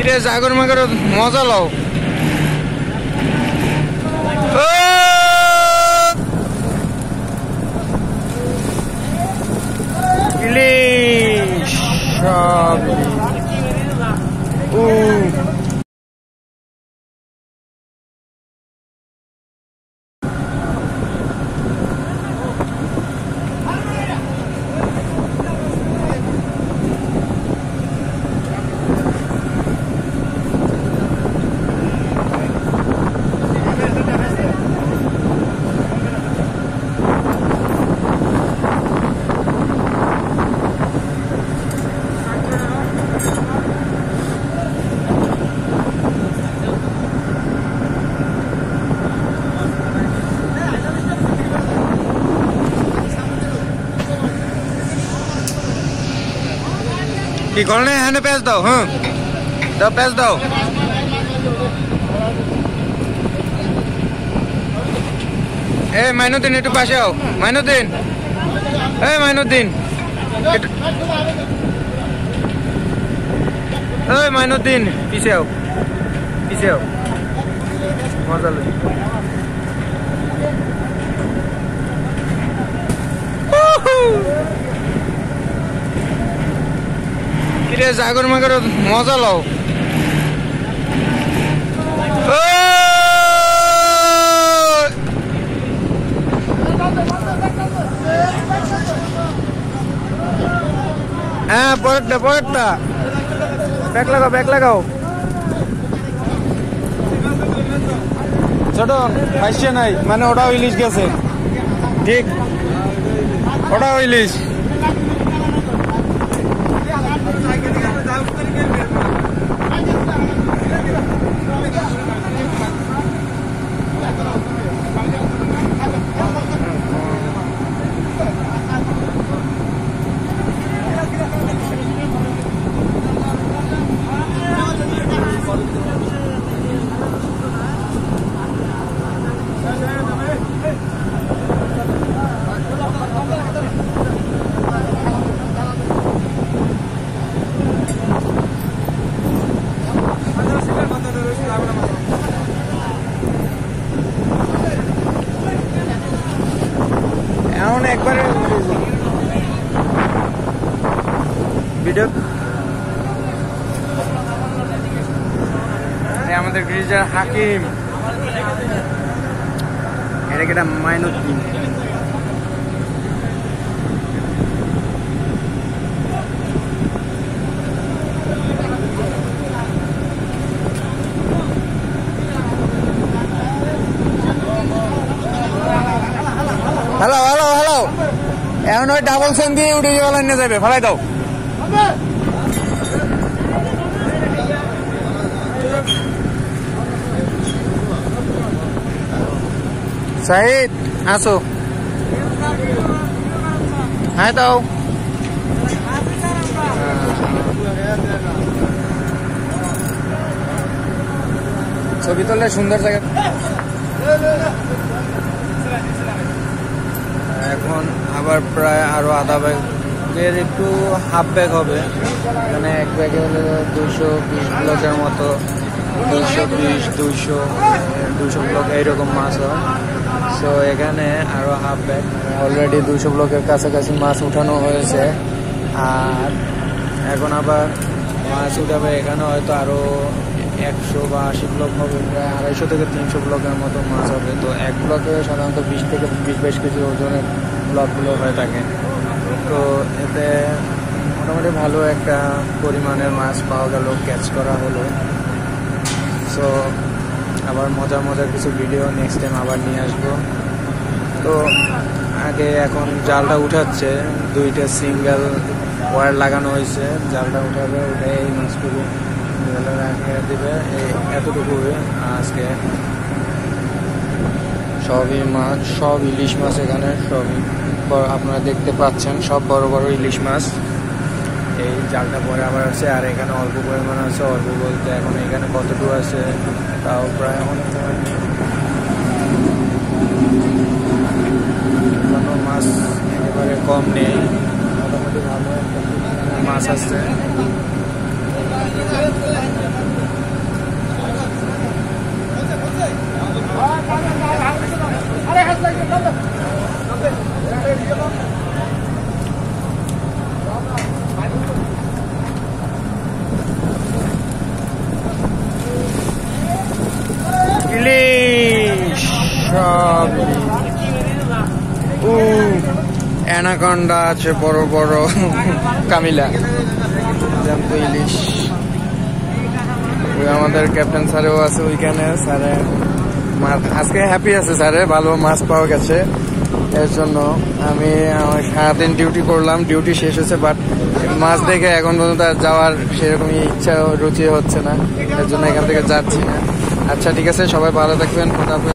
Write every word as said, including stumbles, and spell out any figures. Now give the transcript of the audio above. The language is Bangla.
কিরে জাগর মাগর মজা লও। ইলিশ সব ও কি করলে এখানে পেঁচ দাও। হ্যাঁ দাও পেঁচ দাও। এ মাইনুদ্দিন একটু পাশে আও। মাইনুদ্দিন এ মাইনুদ্দিন এই মাইনুদ্দিন পিছে আও পিছে আও। মজা লাগে। কিরে জাগর মাগর মজা লও। হ্যাঁ পরেরটা পরেরটা ব্যাক লাগাও ব্যাক লাগাও। ছোট পাইছে নাই মানে ওটাও ইলিশ গেছে। ঠিক ওটাও ইলিশ। এখন একবারে ভিডিও আমাদের গ্রিজার হাকিম এটা কেটা মাইনুদ্দিন। হ্যালো হ্যালো হ্যালো এখন ওই ডাবল সেন দিয়ে উঠে যাওয়া নিয়ে যাবে। ফেলাই দাও। সাইদ আসো। হ্যাঁ দাও। ছবি তুললে সুন্দর জায়গা। এখন আবার প্রায় আরো আধা ব্যাগের একটু হাফ ব্যাগ হবে। এখানে এক ব্যাগে হলে দুইশো বিশ ব্লকের মতো দুইশো বিশ দুইশো দুইশো ব্লক এইরকম মাছ হয়। সো এখানে আরো হাফ ব্যাগ অলরেডি দুইশো ব্লকের কাছাকাছি মাছ উঠানো হয়েছে। আর এখন আবার মাছ উঠাবে এখানে হয়তো আরো একশো বা আশি ব্লক হবে। প্রায় আড়াইশো থেকে তিনশো ব্লকের মতো মাছ হবে। তো এক ব্লকে সাধারণত বিশ থেকে বিশ বাইশ কেজি ওজনের ব্লকগুলো হয়ে থাকে। তো এতে মোটামুটি ভালো একটা পরিমাণের মাছ পাওয়া গেল, ক্যাচ করা হলো। সো আবার মজার মজার কিছু ভিডিও নেক্সট টাইম আবার নিয়ে আসবো। তো আগে এখন জালটা উঠাচ্ছে, দুইটা সিঙ্গেল ওয়্যার লাগানো হয়েছে। জালটা উঠাবে, উঠে এই মাছগুলো রাখিয়ে দেবে। এই এতটুকু আজকে সবই মাছ, সব ইলিশ মাছ। এখানে সবই আপনারা দেখতে পাচ্ছেন, সব বড় বড় ইলিশ মাছ। এই জালটা পরে আবার আছে। আর এখানে অল্প পরিমাণ আছে, অল্প বলতে এখন এখানে কতটুকু আছে তাও প্রায় অনেক কোনো মাছ একেবারে কম নেই, মোটামুটি ভালো একটা মাছ আছে। লাভলি। ও অ্যানাকন্ডা আছে বড় বড়, কামিলা জ্যান্ত ইলিশ। ওই আমাদের ক্যাপ্টেন স্যারেও আছে ওইখানে। স্যারে আজকে হ্যাপি আছে, স্যারে ভালো মাছ পাওয়া গেছে। এর জন্য আমি সারাদিন ডিউটি করলাম, ডিউটি শেষ হচ্ছে, বাট মাছ দেখে এখন পর্যন্ত আর যাওয়ার সেরকমই ইচ্ছা রুচি হচ্ছে না, এর জন্য এখান থেকে যাচ্ছি না। আচ্ছা ঠিক আছে, সবাই ভালো থাকবেন, খোদা হাফেজ।